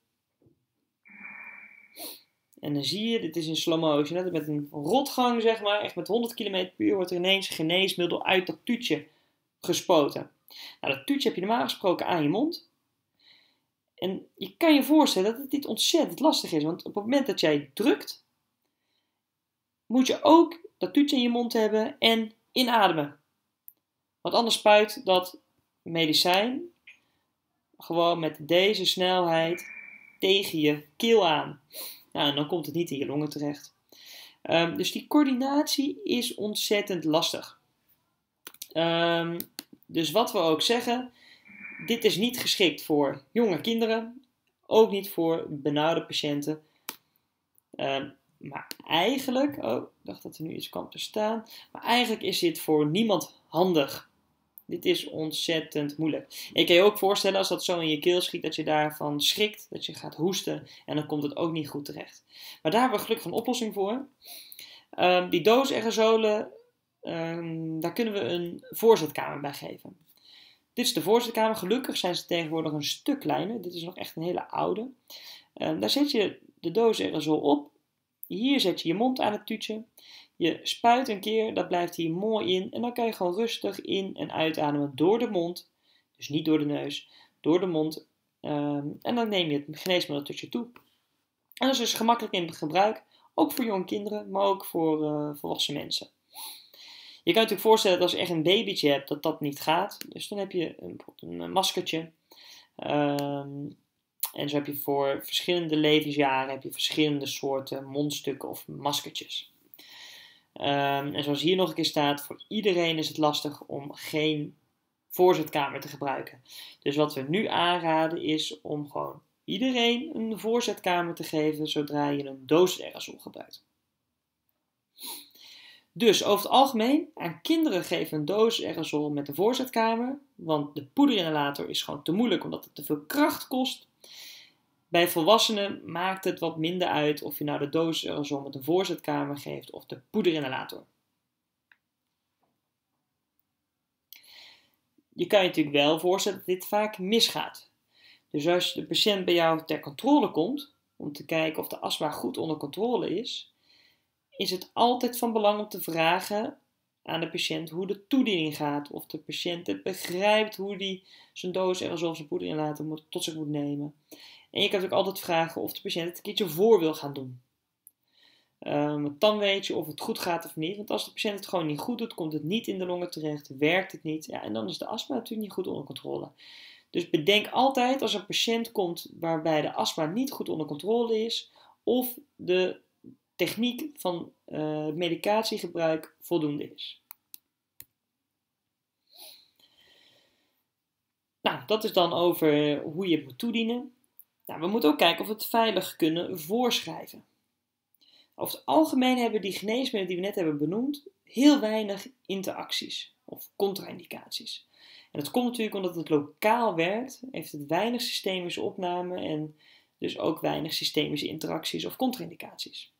En dan zie je, dit is in slow motion, net met een rotgang zeg maar, echt met 100 km per uur wordt er ineens geneesmiddel uit dat tuutje gespoten. Nou, dat tuutje heb je normaal gesproken aan je mond. En je kan je voorstellen dat dit ontzettend lastig is, want op het moment dat jij drukt, moet je ook dat tuutje in je mond hebben en inademen. Want anders spuit dat medicijn gewoon met deze snelheid tegen je keel aan. Nou, en dan komt het niet in je longen terecht. Dus die coördinatie is ontzettend lastig. Dus wat we ook zeggen, dit is niet geschikt voor jonge kinderen, ook niet voor benauwde patiënten. Maar eigenlijk, ik dacht dat er nu iets kwam te staan, maar eigenlijk is dit voor niemand handig. Dit is ontzettend moeilijk. Je kan je ook voorstellen als dat zo in je keel schiet, dat je daarvan schrikt, dat je gaat hoesten en dan komt het ook niet goed terecht. Maar daar hebben we gelukkig een oplossing voor. Die dosaerosolen, daar kunnen we een voorzetkamer bij geven. Dit is de voorzetkamer. Gelukkig zijn ze tegenwoordig een stuk kleiner. Dit is nog echt een hele oude. Daar zet je de doos aerosol op. Hier zet je je mond aan het tuutje. Je spuit een keer, dat blijft hier mooi in. En dan kan je gewoon rustig in- en uitademen door de mond. Dus niet door de neus, door de mond. En dan neem je het geneesmiddel tot je toe. En dat is dus gemakkelijk in gebruik. Ook voor jonge kinderen, maar ook voor volwassen mensen. Je kan je natuurlijk voorstellen dat als je echt een babytje hebt, dat dat niet gaat. Dus dan heb je bijvoorbeeld een maskertje. En zo heb je voor verschillende levensjaren heb je verschillende soorten mondstukken of maskertjes. En zoals hier nog een keer staat, voor iedereen is het lastig om geen voorzetkamer te gebruiken. Dus wat we nu aanraden is om gewoon iedereen een voorzetkamer te geven zodra je een doos aerosol gebruikt. Dus over het algemeen, aan kinderen geven een doos aerosol met een voorzetkamer, want de poederinhalator is gewoon te moeilijk omdat het te veel kracht kost. Bij volwassenen maakt het wat minder uit of je nou de doos aerosol met een voorzetkamer geeft of de poederinhalator. Je kan je natuurlijk wel voorstellen dat dit vaak misgaat. Dus als de patiënt bij jou ter controle komt, om te kijken of de astma goed onder controle is het altijd van belang om te vragen aan de patiënt hoe de toediening gaat. Of de patiënt het begrijpt hoe hij zijn doos aerosol of zijn poederinhalator tot zich moet nemen. En je kan ook altijd vragen of de patiënt het een keertje voor wil gaan doen. Dan weet je of het goed gaat of niet. Want als de patiënt het gewoon niet goed doet, komt het niet in de longen terecht, werkt het niet. Ja, en dan is de astma natuurlijk niet goed onder controle. Dus bedenk altijd als een patiënt komt waarbij de astma niet goed onder controle is, of de techniek van medicatiegebruik voldoende is. Nou, dat is dan over hoe je het moet toedienen. Nou, we moeten ook kijken of we het veilig kunnen voorschrijven. Over het algemeen hebben die geneesmiddelen die we net hebben benoemd heel weinig interacties of contra-indicaties. En dat komt natuurlijk omdat het lokaal werkt, heeft het weinig systemische opname en dus ook weinig systemische interacties of contra-indicaties.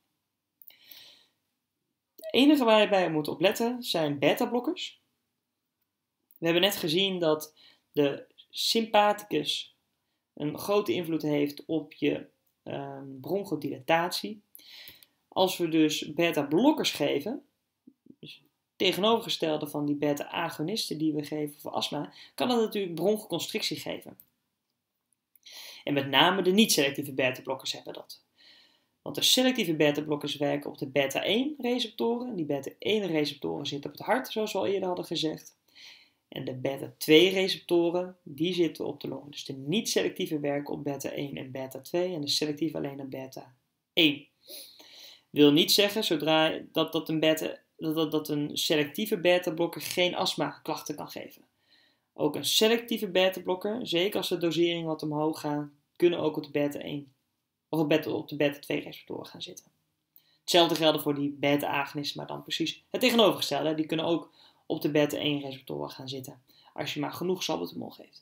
Het enige waar je bij moet opletten zijn beta-blokkers. We hebben net gezien dat de sympathicus een grote invloed heeft op je bronchodilatatie. Als we dus beta-blokkers geven, dus het tegenovergestelde van die beta-agonisten die we geven voor astma, kan dat natuurlijk bronchoconstrictie geven. En met name de niet-selectieve beta-blokkers hebben dat. Want de selectieve beta-blokkers werken op de beta-1-receptoren. Die beta-1-receptoren zitten op het hart, zoals we al eerder hadden gezegd. En de beta-2-receptoren, die zitten op de longen. Dus de niet-selectieve werken op beta-1 en beta-2 en de selectieve alleen op beta-1. Wil niet zeggen zodra dat een selectieve beta-blokker geen astma-klachten kan geven. Ook een selectieve beta-blokker, zeker als de dosering wat omhoog gaat, kunnen ook op de beta-1 of op de beta-2-receptoren gaan zitten. Hetzelfde geldt voor die beta-agonisten, maar dan precies het tegenovergestelde. Die kunnen ook op de beta-1-receptoren gaan zitten, als je maar genoeg salbutamol geeft.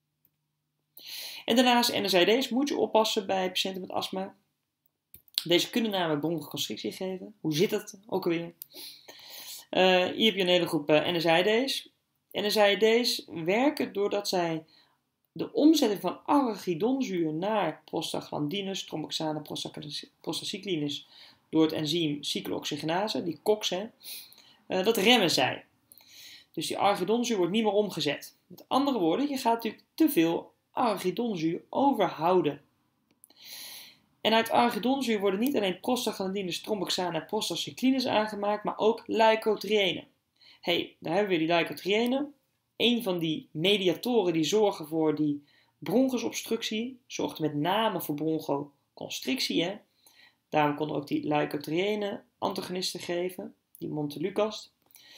En daarnaast NSAID's moet je oppassen bij patiënten met astma. Deze kunnen namelijk bronchoconstrictie geven. Hoe zit dat ook alweer? Hier heb je een hele groep NSAID's. NSAID's werken doordat zij de omzetting van arachidonzuur naar prostaglandines, tromboxane, prostacyclines door het enzym cyclooxygenase, die COX, dat remmen zij. Dus die arachidonzuur wordt niet meer omgezet. Met andere woorden, je gaat natuurlijk te veel arachidonzuur overhouden. En uit arachidonzuur worden niet alleen prostaglandines, tromboxane en prostacyclines aangemaakt, maar ook leukotriënen. Daar hebben we die leukotriënen. Een van die mediatoren die zorgen voor die bronchusobstructie, zorgt met name voor bronchoconstrictie. Daarom konden ook die leukotriënen antagonisten geven, die montelukast.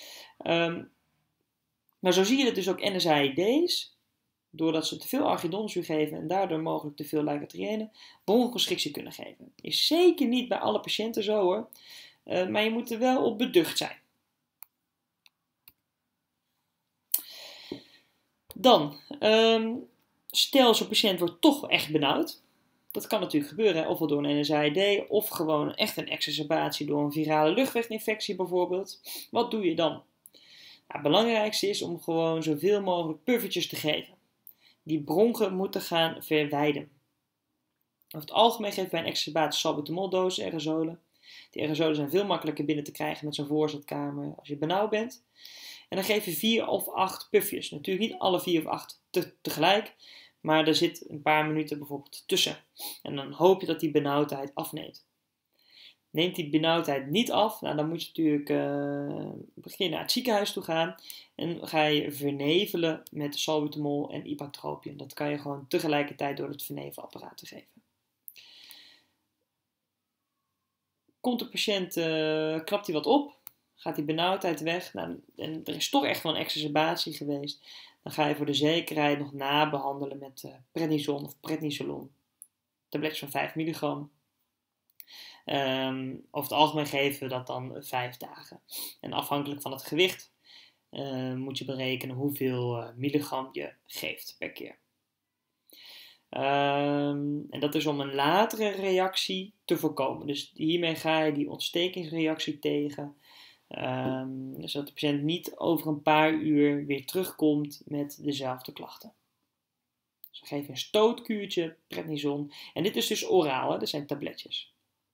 Maar zo zie je het dus ook NSAID's, doordat ze te veel arachidonzuur geven en daardoor mogelijk te veel leukotriënen, bronchoconstrictie kunnen geven. Is zeker niet bij alle patiënten zo hoor, maar je moet er wel op beducht zijn. Dan, stel zo'n patiënt wordt toch echt benauwd. Dat kan natuurlijk gebeuren, ofwel door een NSAID of gewoon echt een exacerbatie door een virale luchtweginfectie bijvoorbeeld. Wat doe je dan? Nou, het belangrijkste is om gewoon zoveel mogelijk puffertjes te geven. Die bronchen moeten gaan verwijden. Over het algemeen geven wij een exacerbatie salbutamol-dosis aerosolen. Die aerosolen zijn veel makkelijker binnen te krijgen met zo'n voorzetkamer als je benauwd bent. En dan geef je 4 of 8 puffjes. Natuurlijk niet alle 4 of 8 tegelijk, maar er zit een paar minuten bijvoorbeeld tussen. En dan hoop je dat die benauwdheid afneemt. Neemt die benauwdheid niet af, nou, dan moet je natuurlijk beginnen naar het ziekenhuis toe gaan. En ga je vernevelen met salbutamol en ipratropium. Dat kan je gewoon tegelijkertijd door het vernevelapparaat te geven. Komt de patiënt, klapt hij wat op, gaat die benauwdheid weg, nou, en er is toch echt wel een exacerbatie geweest, dan ga je voor de zekerheid nog nabehandelen met prednison of prednisolon. Tabletjes van 5 milligram. Over het algemeen geven we dat dan 5 dagen. En afhankelijk van het gewicht moet je berekenen hoeveel milligram je geeft per keer. En dat is om een latere reactie te voorkomen. Dus hiermee ga je die ontstekingsreactie tegen. Zodat de patiënt niet over een paar uur weer terugkomt met dezelfde klachten. Dus we geven een stootkuurtje, prednison. En dit is dus oraal, hè? Dat zijn tabletjes.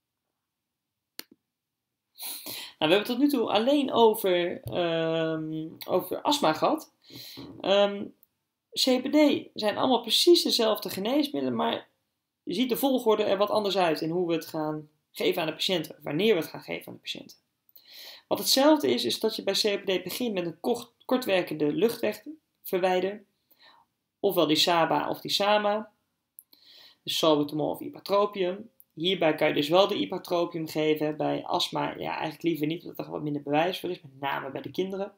Nou, we hebben het tot nu toe alleen over astma gehad. COPD zijn allemaal precies dezelfde geneesmiddelen, maar je ziet de volgorde er wat anders uit in hoe we het gaan geven aan de patiënten, wanneer we het gaan geven aan de patiënten. Wat hetzelfde is dat je bij COPD begint met een kortwerkende luchtwegverwijder, ofwel die SABA of die SAMA, dus salbutamol of ipratropium. Hierbij kan je dus wel de ipratropium geven, bij astma ja, eigenlijk liever niet, omdat er wat minder bewijs voor is, met name bij de kinderen.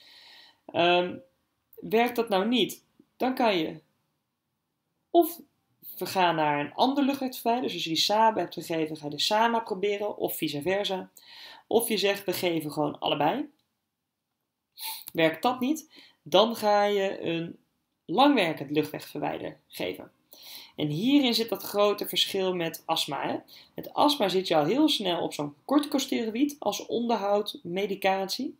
Werkt dat nou niet, dan kan je of vergaan naar een ander luchtwegverwijder. Dus als je die SABA hebt gegeven, ga je de SAMA proberen, of vice versa. Of je zegt, we geven gewoon allebei. Werkt dat niet, dan ga je een langwerkend luchtwegverwijder geven. En hierin zit dat grote verschil met astma. Hè? Met astma zit je al heel snel op zo'n corticosteroïd als onderhoudmedicatie.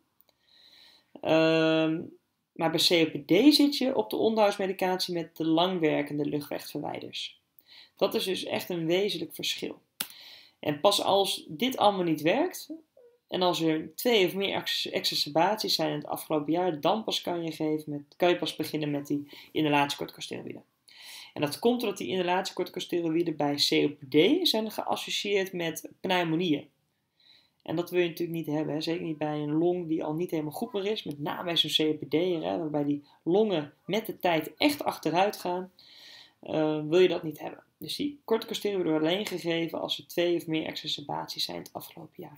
Maar bij COPD zit je op de onderhoudsmedicatie met de langwerkende luchtwegverwijders. Dat is dus echt een wezenlijk verschil. En pas als dit allemaal niet werkt, en als er 2 of meer exacerbaties zijn in het afgelopen jaar, dan pas kan je pas beginnen met die inhalatiecorticosteroïden. En dat komt doordat die inhalatiecorticosteroïden bij COPD zijn geassocieerd met pneumonieën. En dat wil je natuurlijk niet hebben, hè? Zeker niet bij een long die al niet helemaal goed meer is, met name bij zo'n COPD'er, waarbij die longen met de tijd echt achteruit gaan, wil je dat niet hebben. Dus die corticosteroïden worden alleen gegeven als er 2 of meer exacerbaties zijn het afgelopen jaar.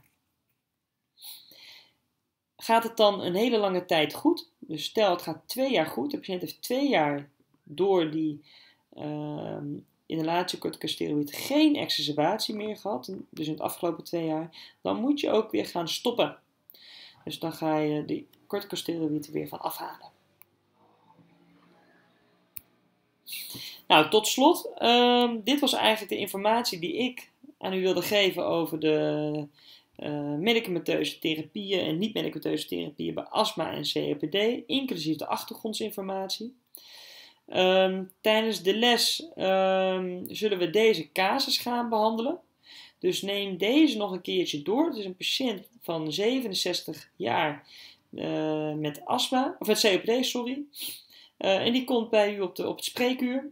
Gaat het dan een hele lange tijd goed? Dus stel het gaat 2 jaar goed, de patiënt heeft 2 jaar door die inhalatiecorticosteroïd geen exacerbatie meer gehad, dus in het afgelopen 2 jaar, dan moet je ook weer gaan stoppen. Dus dan ga je die corticosteroïd er weer van afhalen. Nou, tot slot, dit was eigenlijk de informatie die ik aan u wilde geven over de medicamenteuze therapieën en niet-medicamenteuze therapieën bij astma en COPD, inclusief de achtergrondsinformatie. Tijdens de les zullen we deze casus gaan behandelen. Dus neem deze nog een keertje door. Het is een patiënt van 67 jaar met astma, of met COPD, sorry. En die komt bij u op het spreekuur.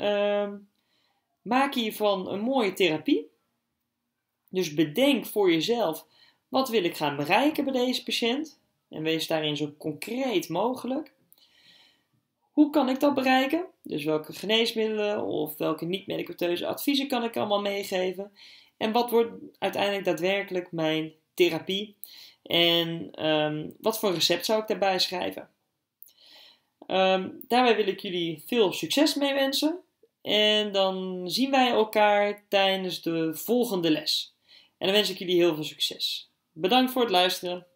Maak hiervan een mooie therapie. Dus bedenk voor jezelf, wat wil ik gaan bereiken bij deze patiënt? En wees daarin zo concreet mogelijk. Hoe kan ik dat bereiken? Dus welke geneesmiddelen of welke niet-medicamenteuze adviezen kan ik allemaal meegeven? En wat wordt uiteindelijk daadwerkelijk mijn therapie? En wat voor recept zou ik daarbij schrijven? Daarbij wil ik jullie veel succes mee wensen. En dan zien wij elkaar tijdens de volgende les. En dan wens ik jullie heel veel succes. Bedankt voor het luisteren.